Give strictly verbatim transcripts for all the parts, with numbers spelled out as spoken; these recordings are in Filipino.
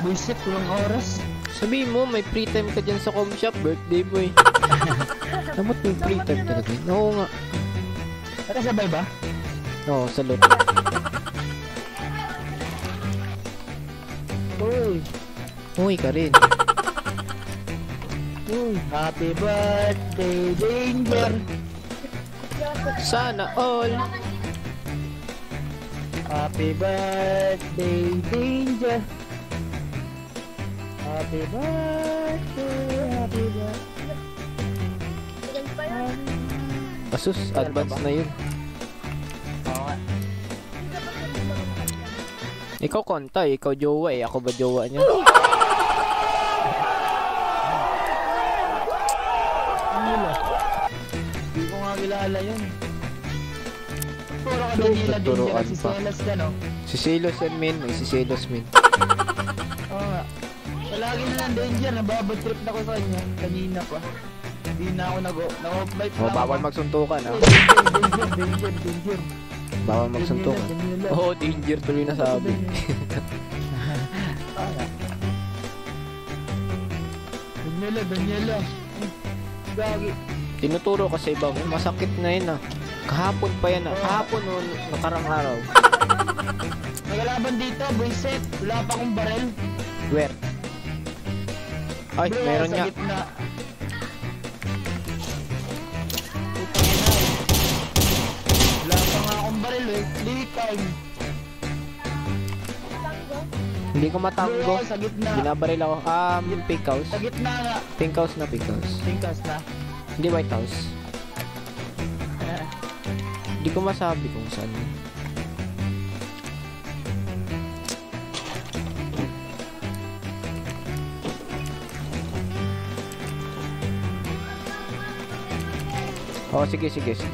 Buisit, walang oras. Sabihin mo, may free time ka dyan sa com shop, birthday mo eh. Dapat may free time talaga. Oo nga. Nakasabay ba? Oo, sa lot. Uy. Uy ka rin. Uy. Happy birthday, Danger. Sana all. Happy birthday, Danger. Happy birthday, happy birthday. Asus, advance na yun. Oo nga. Ikaw konta eh, ikaw jowa eh. Ako ba jowa niya? Hindi ko nga kilala yun. Puro ka Danila Danger, si Silas ka no? Si Silos yan min, may si Silos min. Oo nga. Palagi na lang Danger, nababad-trip na ko sa kanya. Kanina pa. Hindi na ako nag-bite Oh, bawal magsuntukan ah. Danger, Danger, Danger. Bawal magsuntukan. Oo, oh, Danger tuloy na sabi. Daniela, Daniela. Gagi. Tinuturo kasi iba, masakit na yun ah. Kahapon pa yan ah. Kahapon o nakarang araw. Nagalaban dito, buisit. Wala pa akong barel. Where? Ay, Bro, meron sa nga. gitna. Wala pa nga akong barel eh. Litime. Hindi ko matango. Bro, sa gitna. Binabaril ako. Um, pink house. Sa gitna nga. Pink house na pink house. Tingkas na. Hindi white house. Hindi ko masabi kung saan. Oh, sige, sige, sige.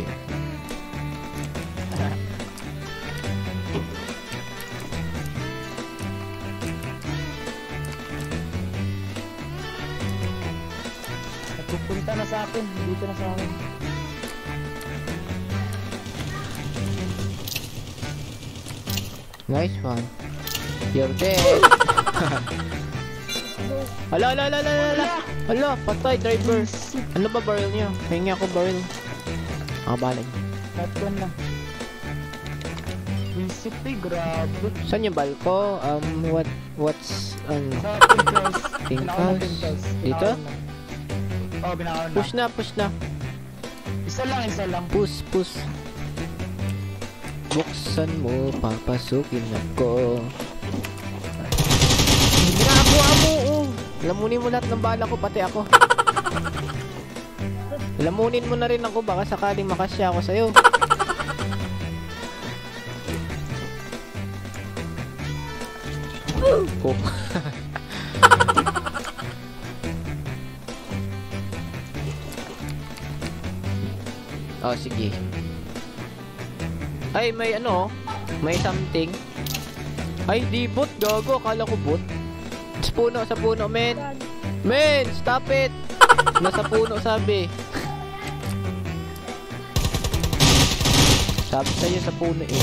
Pupunta na sa akin. Dito na sa akin. Nice one. You're dead. Hala, hala, hala, hala, hala. Hala, patay, driver. Ano ba barrel niya? Hingi ako barrel. Ah, balag. Shotgun lang. Visit eh, grabe. Saan yung balko? Um, what, what's, um, Sa pink house. Pink Pinakaw na house? pink house. Dito? Pinakaw na. Oo, pinakaw na. push na, push na. Isa lang, isa lang. Push, push. Buksan mo, papasukin ako. Ginagawa mo, oh. Lamunin mo lahat ng bala ko, pati ako. Lamunin mo na rin ako, baka sakaling makasya ako sa'yo. Oh. Oh, sige. Ay, may ano, may something. Ay, di bot, gago, akala ko bot. Sa puno, sa puno, men. Men, stop it. Nasa puno, sabi. Sabi sa'yo sa puno eh.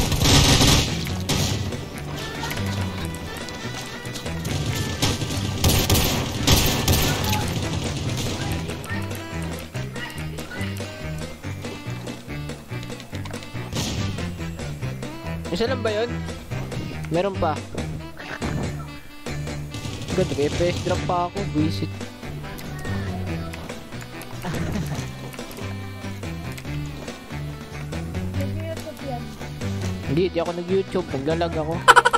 Isa lang ba yun? Meron pa. Ganda, F P S drop pa ako. Visit. Hindi, di ako nag-YouTube. Naglalag ako.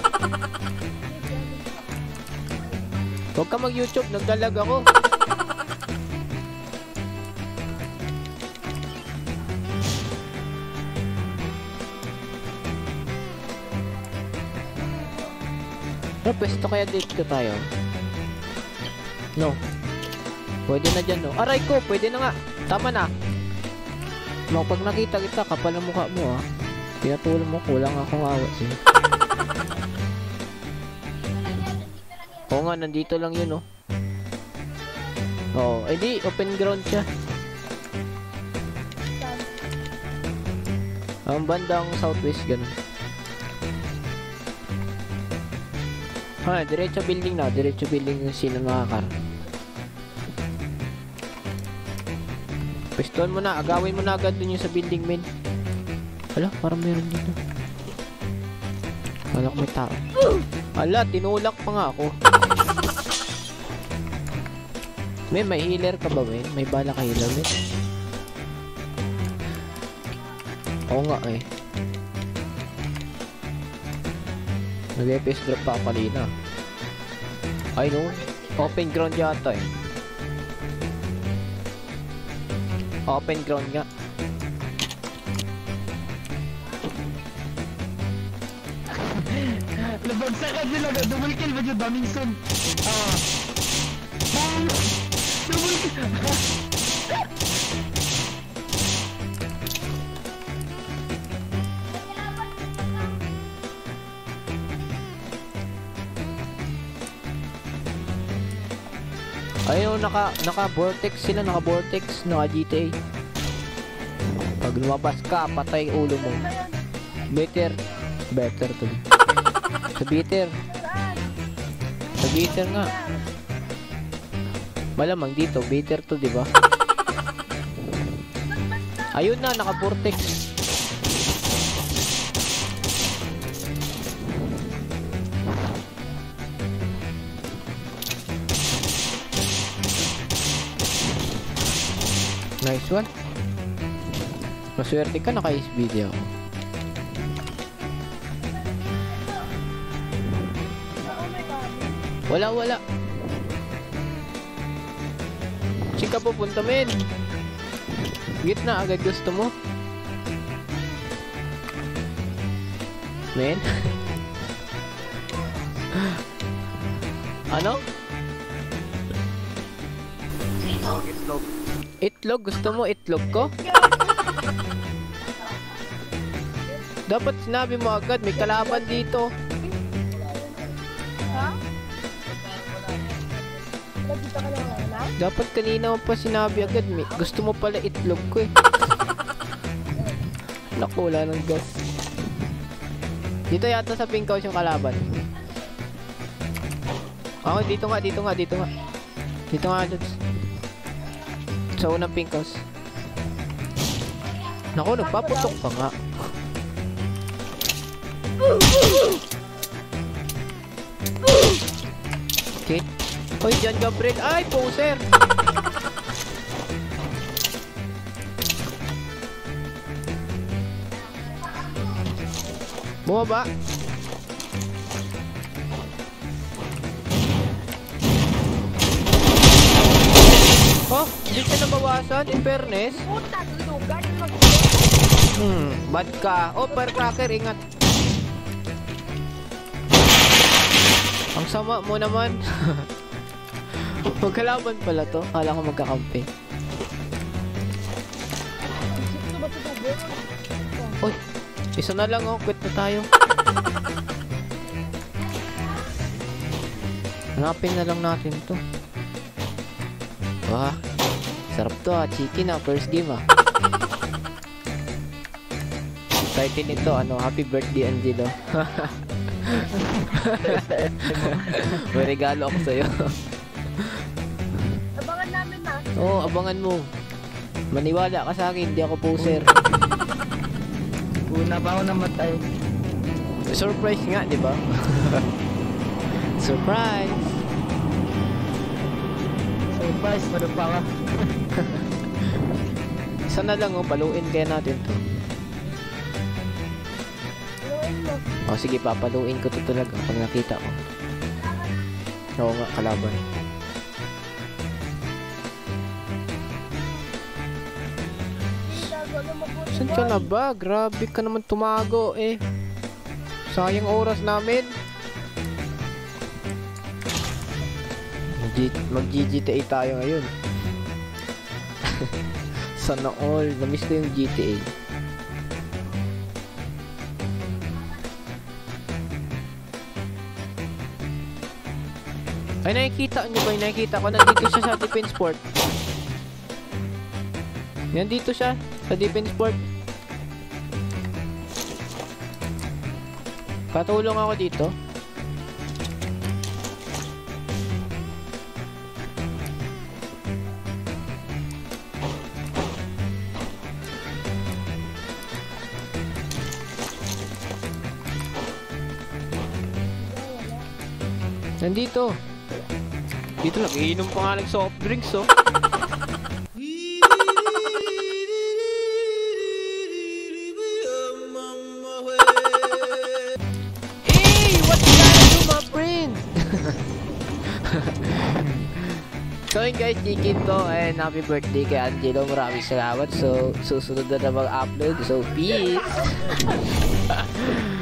Huwag ka mag-YouTube. Naglalag ako. Pero pwesto kaya dito tayo? No. Pwede na dyan, no? Aray ko! Pwede na nga. Tama na. No, pag nakita kita, kapal ang mukha mo, ah. Pinatulong mo, kulang akong awat sa'yo. Oo nga, nandito lang yun, oh. Oo, eh di, open ground siya. Ang bandang southwest, ganun. Ha, diretso building na. Diretso building yung sino nakakar. Piston mo na. Agawin mo na agad dun yung sa building, men. Ala, parang meron dito. Wala ko may tao. Ala, tinulak pa nga ako. Men, may healer ka ba, men? May bala ka healer, men? Oo nga, eh. Nag-F P S drop pa ako kanina. Ay, no. Open ground yata, eh. Open ground nga. Nabagsakan sila. Double kill ba yung daming son? Ah. Bang! Double kill! Ayun, naka, naka vortex sila, naka vortex, naka G T A. Pag lumabas ka, patay ulo mo. Better, better to. Sa bitter. Sa bitter nga. Malamang dito, bitter to, di ba? Ayun na, naka vortex. Nice one. Maswerte ka, naka-ace video. Wala, wala. Sika pupunta, men. Gitna, agad gusto mo. Men. Ano? Itlog. Itlog? Gusto mo itlog ko? Dapat sinabi mo agad, may kalaban dito. Ha? Nagkita ka lang na? Dapat kanina mo pa sinabi agad, may, gusto mo pala itlog ko eh. Naku, wala ng gas. Dito yata sa pink house yung kalaban. Oh, dito nga, dito nga, dito nga. Dito nga, Lods. Sa unang pink house. Naku, nagpaputok pa nga. Okay. Hoy, John Gabriel. Ay, poser! Bumaba. Oh, hindi ka nabawasan, in fairness. Puta, lugar mag- Hmm, bad ka. Oh, firecracker, ingat. Ang sama mo naman. Magkalaban pala to. Kala ko magkakampi. Gusto ba ito tubig? Uy, isa na lang oh. Quit na tayo. Hanapin na lang natin to. Wah, sarap to ah. Chicken ah. First game ah. Title nito, ano, happy birthday Angelo. May regalo ako sa'yo. Abangan namin na. Oo, oh, abangan mo. Maniwala ka sa akin, hindi ako poser. Una pa ako namatay. Surprise nga, di ba? Surprise! Surprise, ano pa ka? Isa na lang oh, paluin kaya natin to. Inuin mo. O sige, papaluin ko to talaga pag nakita ko. Oo nga, kalaban. Gago na mabuti. Saan ka na ba? Grabe ka naman tumago eh. Sayang oras namin. Mag-G T A tayo ngayon. Sana all. Namiss ko yung G T A. Ay, nakikita nyo ba? Nakikita ko. Nandito siya sa defense port. Nandito siya sa defense port. Patulong ako dito. Nandito. Dito lang, iinom pa nga ng soft drinks, oh. Hey! What you gonna do, my friend? So yun guys, chicken to, and happy birthday kay Angelo. Maraming salamat. So, susunod na na mag-upload. So, peace!